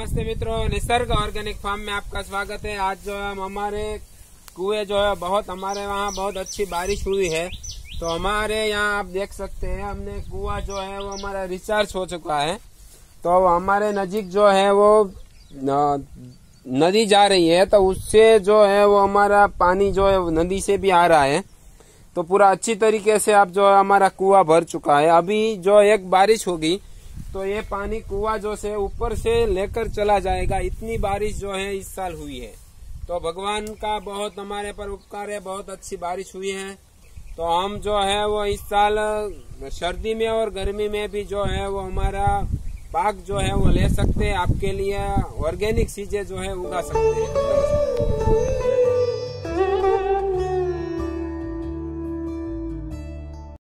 नमस्ते मित्रों, Nisarga organic farm में आपका स्वागत है। आज जो है हम हमारे कुएं जो है हमारे वहाँ बहुत अच्छी बारिश हुई है, तो हमारे यहाँ आप देख सकते हैं हमने कुआं जो है वो हमारा रिचार्ज हो चुका है। तो हमारे नजीक जो है वो नदी जा रही है, तो उससे जो है वो हमारा पानी जो है नदी से भी आ रहा है। तो पूरा अच्छी तरीके से अब जो है हमारा कुआं भर चुका है। अभी जो एक बारिश होगी तो ये पानी कुआं जो से ऊपर से लेकर चला जाएगा। इतनी बारिश जो है इस साल हुई है, तो भगवान का बहुत हमारे पर उपकार है। बहुत अच्छी बारिश हुई है, तो हम जो है वो इस साल सर्दी में और गर्मी में भी जो है वो हमारा पाक जो है वो ले सकते हैं। आपके लिए ऑर्गेनिक चीजें जो है उगा सकते हैं।